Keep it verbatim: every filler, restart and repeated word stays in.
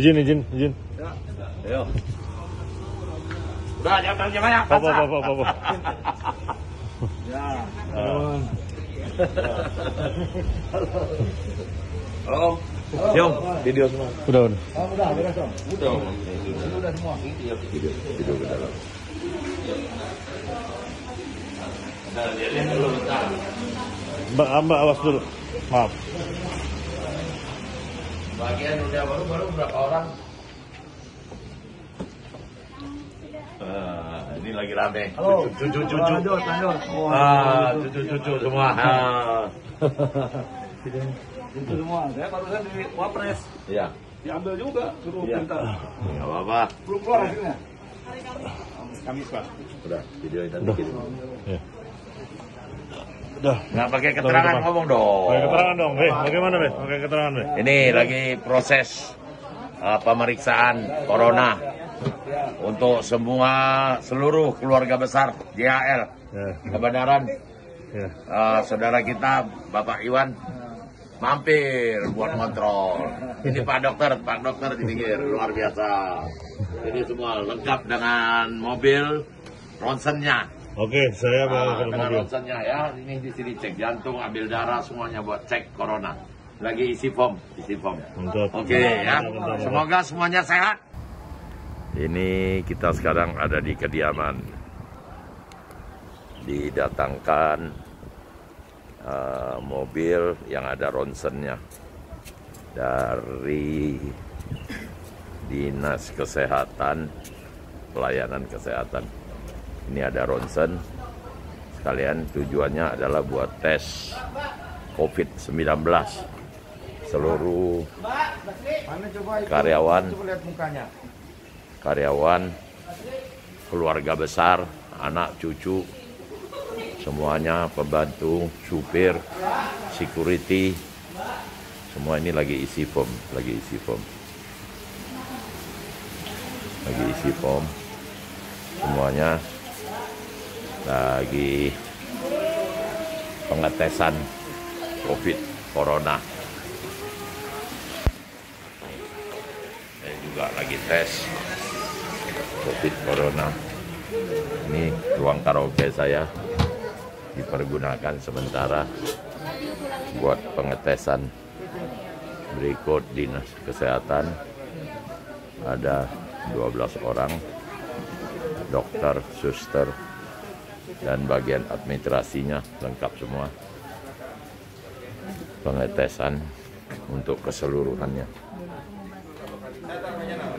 Izin, izin, izin. Ya. Ayo. Udah, jangan jangan banyak. Apa, apa, apa, apa. Ya. Uh. Halo. Siom, video semua. Udah, udah. Oh, udah, udah, Om. Udah. Ini udah semua. Video, video ke dalam. Nah, lihat dulu bentar. Mbak, Mbak awas dulu. Maaf. Bagian udah baru-baru berapa orang? Uh, ini lagi rame. Halo. Cucu, cucu, Lanjut, cucu. lanjut. Oh, Ah, cucu, cucu semua. Ah. itu semua. Saya barusan di Wapres. Iya. Diambil juga, suruh Iya. minta. Enggak apa-apa. Belum keluar hasilnya. Kamis, Pak. Udah, video itu Udah. kirim. Ya. Udah. Nggak pakai keterangan, Udah, ngomong dong. Pakai keterangan dong, Be. Bagaimana, Be? Pakai keterangan, Be. Ini lagi proses uh, pemeriksaan corona untuk semua seluruh keluarga besar J H L Ya. Kebenaran. Ya. Uh, saudara kita Bapak Iwan mampir buat kontrol. Ini Pak Dokter, Pak Dokter di pinggir luar biasa. Ini semua lengkap dengan mobil ronsennya. Oke, saya bawa Ah, ke dengan mobil. ronsennya ya. Ini di sini cek jantung, ambil darah semuanya buat cek corona. Lagi isi form, isi form. Mantap. Oke ya. Mantap, mantap, mantap. Semoga semuanya sehat. Ini kita sekarang ada di kediaman. Didatangkan uh, mobil yang ada ronsennya dari Dinas Kesehatan, Pelayanan Kesehatan. Ini ada ronsen. Sekalian tujuannya adalah buat tes covid sembilan belas seluruh Mana coba itu? karyawan Coba lihat mukanya. karyawan, keluarga besar, anak cucu, semuanya, pembantu, supir, security, semua ini lagi isi form, lagi isi form, lagi isi form, semuanya lagi pengetesan COVID corona. Saya juga lagi tes COVID corona. Ini ruang karaoke saya dipergunakan sementara buat pengetesan. Berikut Dinas Kesehatan ada dua belas orang, dokter, suster, dan bagian administrasinya lengkap semua. Pengetesan untuk keseluruhannya.